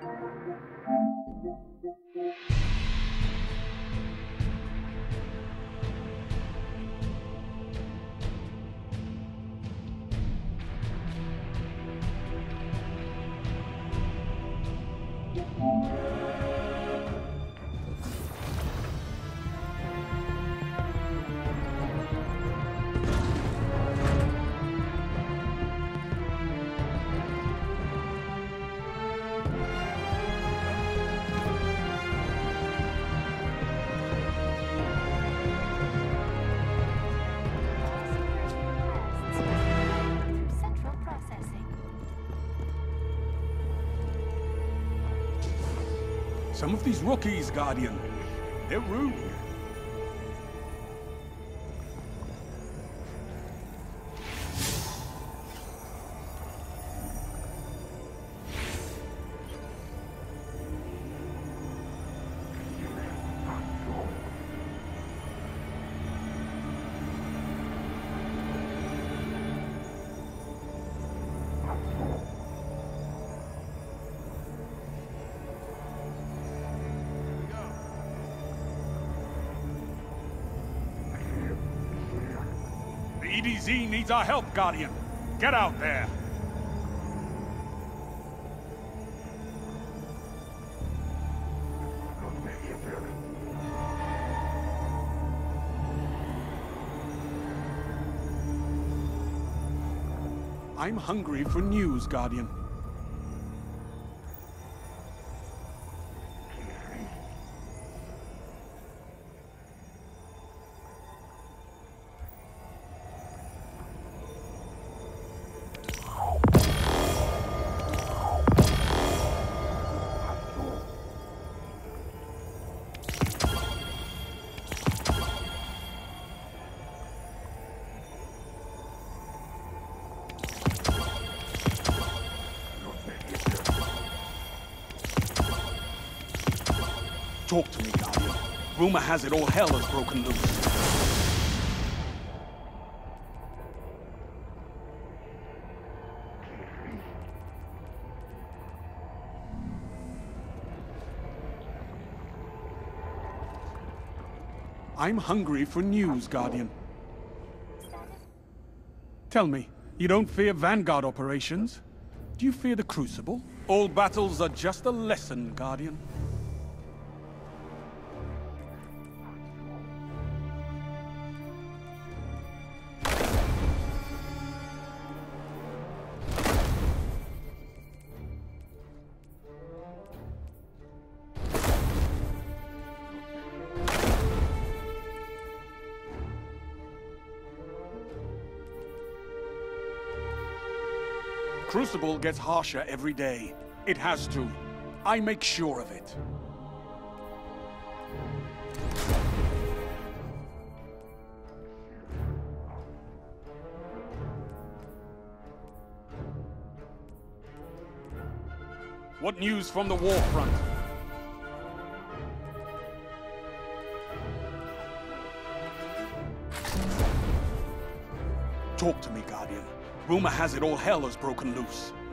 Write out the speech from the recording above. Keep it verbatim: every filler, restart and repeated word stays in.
Some of these rookies, Guardian, they're rude. E D Z needs our help, Guardian. Get out there. I'm hungry for news, Guardian. Talk to me, Guardian. Rumor has it all hell has broken loose. I'm hungry for news, Guardian. Tell me, you don't fear Vanguard operations? Do you fear the Crucible? All battles are just a lesson, Guardian. Crucible gets harsher every day. It has to. I make sure of it. What news from the war front? Talk to me, Guardian. Rumor has it all hell has broken loose.